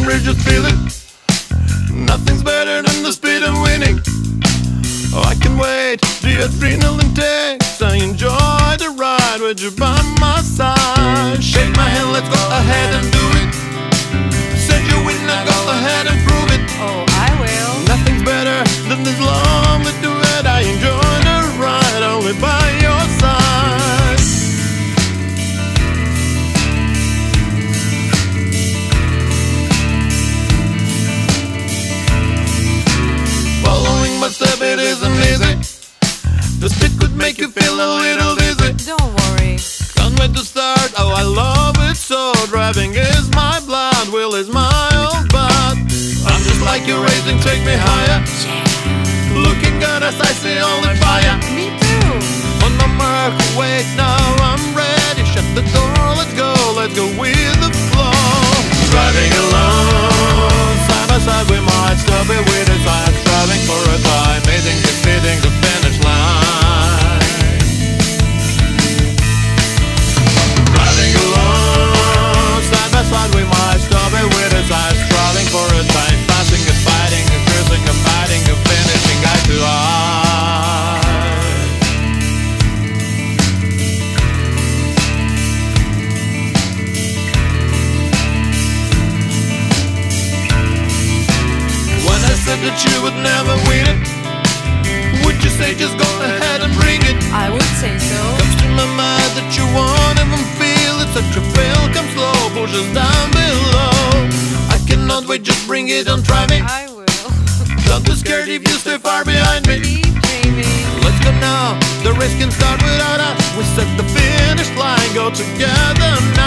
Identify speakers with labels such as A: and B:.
A: we're just feeling. Nothing's better than the speed of winning. Oh, I can wait, the adrenaline takes. I enjoy the ride with you by my side. Shake my hand, let's go ahead and do it. Said you win, now go ahead and prove it.
B: Oh, I will.
A: Nothing's better than this lonely duet. I enjoy the ride only by your side. Following my step, it isn't easy. The speed could make you feel a little dizzy.
B: Don't worry.
A: Can't wait to start, oh I love it so. Driving is my blood, will is my old butt. I'm just like you racing, take me higher. Looking good as I see only fire.
B: Me too.
A: On my mark, wait, now I'm ready. Shut the door, let's go with the flow. Driving alone, side by side we might stop it with his eyes. Driving for a time, hitting the finish line. Driving alone, side by side we might stop it with his eyes. Driving for a time, passing and fighting and cruising and fighting and finishing eye to eye. When I said that you would never win it, would you say just go ahead and bring it?
B: I would say so.
A: Comes to my mind that you won't even feel it. Such a feel comes slow, pushes down below. I cannot wait, just bring it on, try me.
B: I will.
A: Don't be scared if you stay far behind me.
B: Keep dreaming.
A: Let's go now, the race can start without us. We set the finish line, go together now.